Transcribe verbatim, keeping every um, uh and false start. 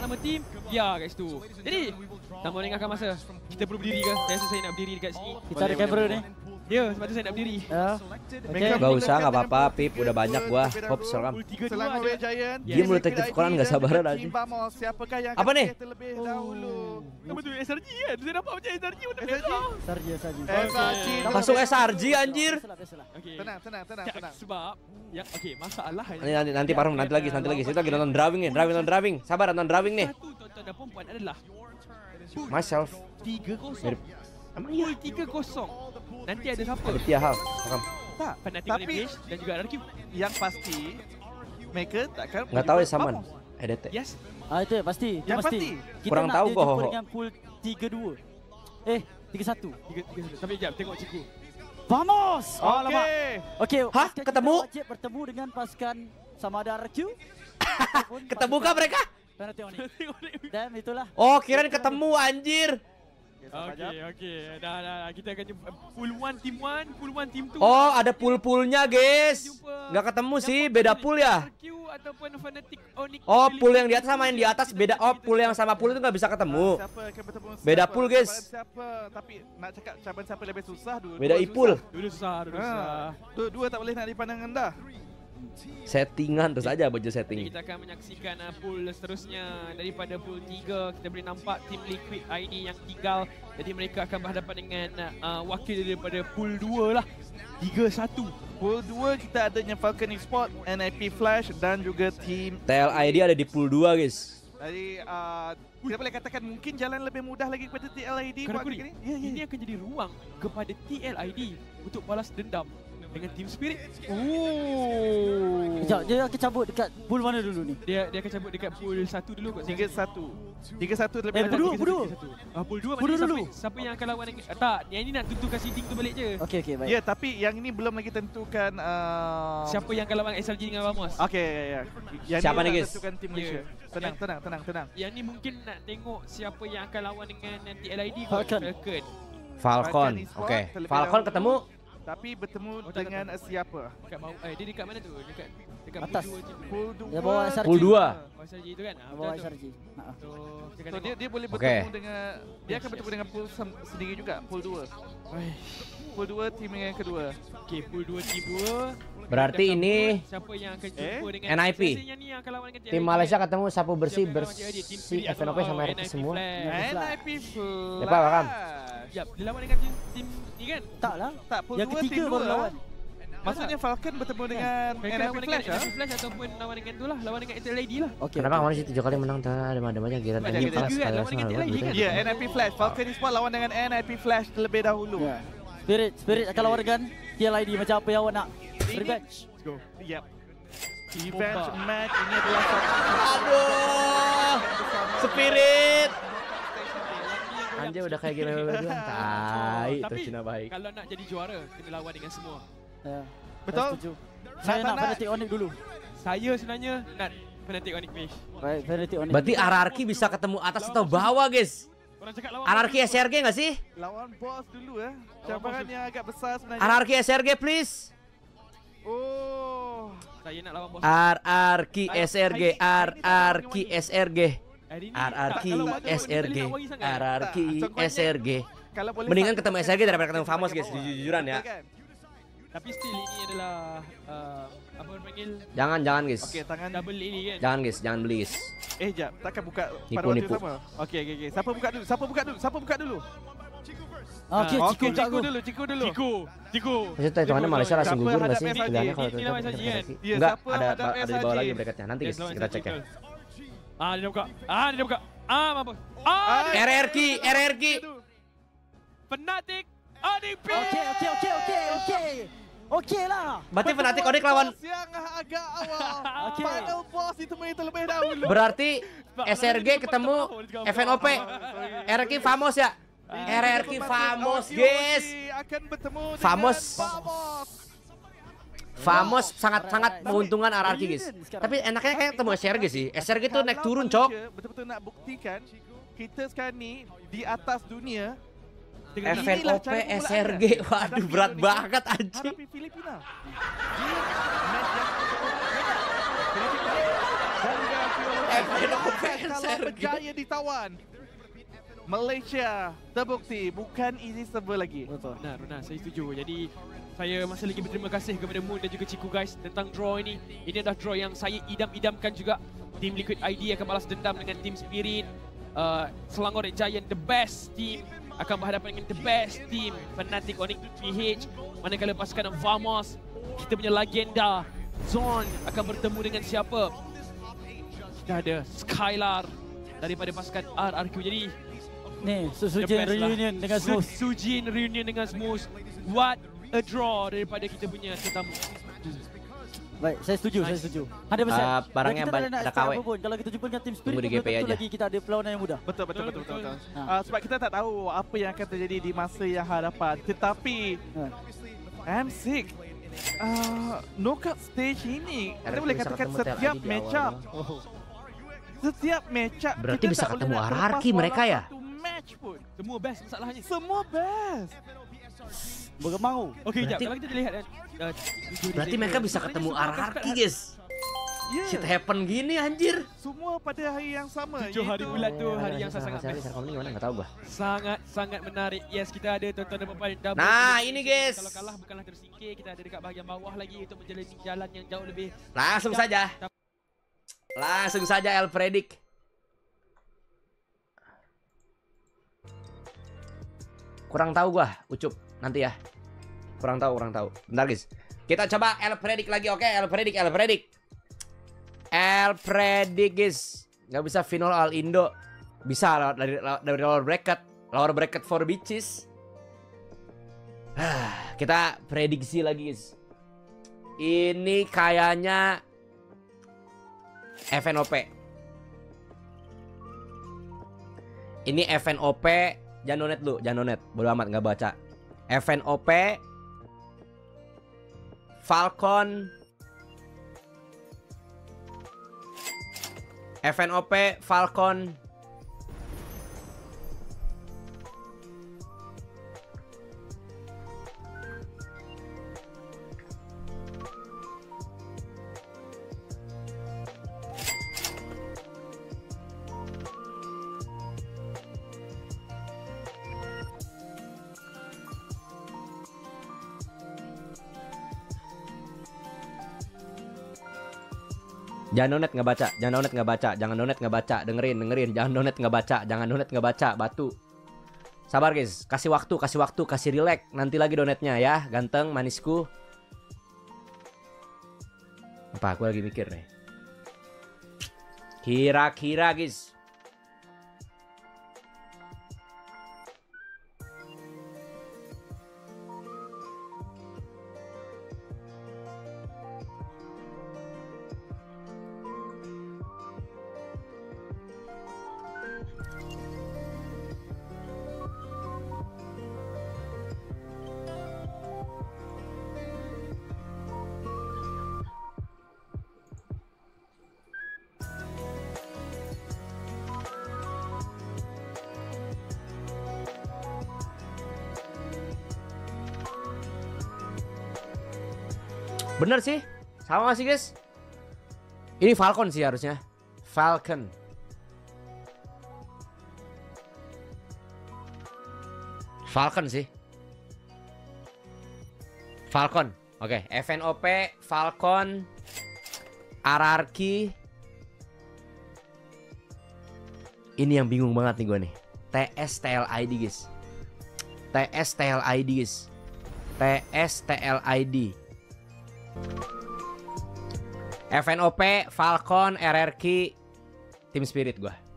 nama tim, biar kat situ. Jadi, tanpa meninggalkan masa, kita perlu berdiri ke? Saya rasa saya nak berdiri dekat sini. Kita ada kamera ni. Ya, sebab tu saya nak berdiri. Ya. Okey. Gak usah, gak apa-apa, Pip. Udah banyak gua. Hop, salam. Selangor Red Giant. Dia mulai detektif Conan gak sabaran aja. Siapakah yang apa nih? Terlebih dahulu. Apa tu S R G kan? Saya nampak macam S R G warna S R G. merah. Sarja saja. S R G. Masuk S R G anjir. Okey. Tenang, tenang, tenang, tenang. Sebab yang okey, masalah Nanti nanti nanti Parung nanti lagi, nanti lagi. Kita lagi nonton drawing nih, drawing nonton drawing. Sabar nonton drawing nih. Satu tuan-tuan dan perempuan adalah Myself. tiga kosong. Emang iya tiga kosong. Nanti ada siapa? Ada Tia Hal. Faham? Tak, Fanatic tapi Olympics dan juga R Q. yang pasti mereka takkan Enggak tahu ya Saman. E D T. Yes. Ah itu ya, pasti. Itu Yang pasti. pasti. Kita Kurang nak tahu dia kok, jumpa Ho. dengan pool tiga dua. Eh, tiga satu. Tiga tiga satu. Tapi jap tengok Ciku. Vamos. Oh, alamak. Okey. Okey, Hah? pasukan kita Ketemu? wajib bertemu dengan pasukan sama ada R Q. Ketemu kah mereka? Fanatic Onyx. Dan itulah. Oh, kirain ketemu anjir. Okey, okey. Dah, dah, dah. Kita akan jumpa pool one team one, pool one team two. Oh, ada pool-poolnya, guys. Nggak ketemu sih, beda pool ya. R Q ataupun Fanatic Onyx. Oh, pool yang di atas sama yang di atas beda. Oh, pool yang sama pool itu nggak bisa ketemu. Siapa akan bertemu Beda siapa? pool, guys. Cabaran siapa? Tapi nak cakap cabaran siapa lebih susah dulu. Beda ipul. Dulu susah, dulu Ha. susah. Dua-dua tak boleh nak dipandang rendah. Settingan terus aja baju Jadi setting. kita akan menyaksikan uh, pool seterusnya daripada pool tiga. Kita boleh nampak tim Liquid I D yang tinggal. Jadi mereka akan berhadapan dengan uh, wakil daripada pool dua lah. tiga satu. Pool dua kita adanya Falcon Esport, N I P Flash dan juga tim. T L I D ada di pool dua, guys. Jadi uh, kita boleh katakan mungkin jalan lebih mudah lagi kepada T L I D buat Kuri, kali ini. Ya, ya. ini akan jadi ruang kepada T L I D untuk balas dendam dengan Team Spirit. Oh. Sekejap, dia akan cabut dekat pool mana dulu ni? Dia dia akan cabut dekat pool satu dulu kot. Tiga satu. Tiga satu lebih Eh, dahulu. pool dua, pool dua. Ah, pool dua Pool macam dua siapa, dulu. siapa yang akan lawan dengan, ah, tak, yang ini nak tentukan seeding tu balik je. Okey, okey, baik. Ya, tapi yang ini belum lagi tentukan uh, Siapa yang akan lawan S R G dengan Vamos? Okey, ya, ya. Yang Siapa ni ni, nak guys? tentukan tim Malaysia. Ya. Tenang, Yang- tenang, tenang, tenang. Yang ni mungkin nak tengok siapa yang akan lawan dengan T L I D kot. Falcon. Falcon. Falcon. Falcon Esport Oke. terlebih Falcon dahulu. ketemu. Tapi bertemu Oh, tak, dengan tak, siapa? Dekat bawah. Eh, dia dekat mana tu? Dekat dekat Atas. pool dua je. Pool dua. Dia bawa S R G. Pool dua. Oh, S R G tu kan? Ah, Bawa betul S R tu. G. Ha. So, kita akan So dia tengok. dia boleh Okey. bertemu dengan dia akan bertemu dengan pool sem- sendiri juga, pool dua. Oi. Pool dua tim yang kedua. Okey, pool dua team dua. Berarti Kita akan ini buat siapa yang akan jumpa Eh? dengan N I P. Saya rasa yang ni yang akan lawan dengan T L I D. Tim Malaysia ketemu sapu bersih Siapa yang lawan bersih T L I D? Tim F Spirit N O P atau sama R K N I P semua. Flash. N I P Flash. Siapa, Bakam? Yap, dia lawan dengan tim, tim ni kan? Tak lah. Tak, pool Yang dua ketiga tim baru dua. lawan. Maksudnya Falcon bertemu dengan Mereka N I lawan P dengan Flash N I P ah. Flash ataupun lawan dengan tu lah, lawan dengan T L I D lah. Okey. Kenapa kemarin sih tujuh kali menang tak ada ada gila Sebab dan dia kelas ketiga kan, kalian lawan dengan T L I D kan? Ya, N I P Flash. Falcon Esport lawan dengan N I P Flash terlebih dahulu. Ya. Spirit, Spirit akan lawan dengan T L I D macam apa yang awak nak. Revenge. Let's go. Yep. Revenge Bomba. match ini adalah satu. Aduh. Spirit. Anjir udah kayak gila bilang. Tai itu Tapi Cina baik. kalau nak jadi juara, kena lawan dengan semua. Ya. Betul? Saya setuju. Nak Saya tak nak nak? Fanatic Onyx dulu. Saya sebenarnya nak Fnatic Onyx Fish. Baik, Fanatic Onyx. Berarti hierarki bisa ketemu atas atau bawah, guys. Orang cakap lawan Hierarki S R G nggak sih? Lawan bos dulu eh. Lawan Cabaran bos yang agak besar sebenarnya. Hierarki S R G please. Oh. Saya nak lawan bos. Hierarki S R G, hierarki S R G. Hari ni Hierarki tak, kalau bagi S R G, bagi nak worry sangat. hierarki Tak, S R G. Kalau boleh Mendingan satu ketemu pemain S R G daripada ketemu sebagai Famos, guys. bawah. Jujur-jujuran ya. Betul kan? Tapi still ini adalah uh, apa orang panggil Jangan, jangan guys. Okey, tangan double ini kan. Jangan guys, jangan beli guys. Eh, jap. Takkan buka pada Nipu, waktu nipu. yang sama. Okey, okey, okey. Siapa buka dulu? Siapa buka dulu? Siapa buka dulu? Okey, Ah, Ciku Okey, kat Ciku aku. dulu, Ciku dulu. Ciku, Ciku. Maksudnya hitungannya Malaysia langsung Siapa gugur nggak hadap sih? S R G? Pilihannya kalau Ini lawan S R G kan? Ya, Enggak, siapa ada hadap ada di S R G? bawah lagi bracketnya. Nanti guys, Yes, lawan kita S R G, cek ya. betul. Ah, dia dah buka. Ah, dia dah buka. Ah, mampus. Ah, Ah, R R Q, R R Q. Fnatic Onyx Fish. Okey, okey, okey, okey, okey. Okey lah. Berarti Fnatic Onyx lawan Bos yang agak awal. Okey. Final boss itu main terlebih dahulu. berarti S R G ketemu F N O P. R R Q Famos ya. R R Q Famos guys. Akan bertemu dengan Famos. Famos. Famos sangat-sangat menguntungkan R R Q guys. Tapi enaknya kayak ketemu S R G sih. S R G tuh naik turun cok. Betul-betul nak buktikan kita sekarang ni di atas dunia. F N O P S R G. Waduh berat banget anjing. Hadapi Filipina. Di match yang F N O P S berjaya ditawan. Malaysia terbukti bukan easy server lagi. Betul. Benar, benar. Saya setuju. Jadi saya masih lagi berterima kasih kepada Moon dan juga Ciku guys tentang draw ini. Ini adalah draw yang saya idam-idamkan juga. Tim Liquid I D akan balas dendam dengan Team Spirit. Uh, Selangor Giant, the best team, akan berhadapan dengan the best team Fnatic Onyx P H. Manakala pasukan Vamos, kita punya legenda Zon akan bertemu dengan siapa? Kita ada Skylar daripada pasukan R R Q. Jadi Ni, the Sujin best lah. reunion dengan Smooth. Sujin reunion dengan Smooth. What a draw daripada kita punya tetamu. Baik, saya setuju, saya setuju. seratus persen. Ah, barangnya Dan kita ba- tak nak ada start K W. apa pun. Kalau kita jumpa dengan Team Spirit, Tunggu di belum G P tentu aja. lagi kita ada perlawanan yang mudah. Betul, betul, betul, betul. betul. Ha. Uh, sebab kita tak tahu apa yang akan terjadi di masa yang hadapan. Tetapi Ha. M enam uh, knockout stage ini, kita R R Q boleh bisa katakan ketemu setiap Tel Aviv di match awal. up. Setiap match up Berarti kita bisa tak boleh ketemu nak R R Q terlepas mereka walau ya? satu match pun. Semua best masalahnya. Semua best. Bergemau. Okey, jap. Berarti- Kalau kita lihat kan. Uh, Berarti mereka bisa ketemu R R Q guys. Yeah. Shit happen gini anjir. Semua pada hari yang sama. Tujuh hari iaitu- bulan tu hari yang sangat Cari best. Sarkom ini gimana enggak tahu gua. Sangat sangat menarik. Yes, kita ada tonton dan papan double. Nah, ini guys. Kalau kalah bukanlah tersingkir, kita ada dekat bahagian bawah lagi untuk menjalani jalan yang jauh lebih. Langsung saja. Langsung saja El Predik. Kurang tahu gua, Ucup nanti ya. Kurang tahu, kurang tahu. Bentar guys. Kita coba El Predik lagi, oke? El Predik, El Predik. El Predik guys. Nggak bisa final All Indo. Bisa lewat dari dari lower bracket, lower bracket for bitches. Ah, kita prediksi lagi guys. Ini kayaknya F N O P. Ini F N O P. Jangan donet dulu, jangan donet. Bodo amat, nggak baca. F N O P, Falcon, F N O P, Falcon, jangan donet nggak baca, jangan donet nggak baca, jangan donet nggak baca, dengerin, dengerin, jangan donet nggak baca, jangan donet nggak baca, batu. Sabar guys, kasih waktu, kasih waktu, kasih relax, nanti lagi donetnya ya, ganteng, manisku. Apa? Aku lagi mikir nih. Kira-kira guys. Bener sih, sama sih guys. Ini Falcon sih harusnya. Falcon. Falcon sih. Falcon. Oke, F N O P, Falcon, R R Q. Ini yang bingung banget nih gue nih. T S T L I D guys. T S T L I D guys. T S T L I D. F N O P, Falcon, R R Q, Team Spirit gua.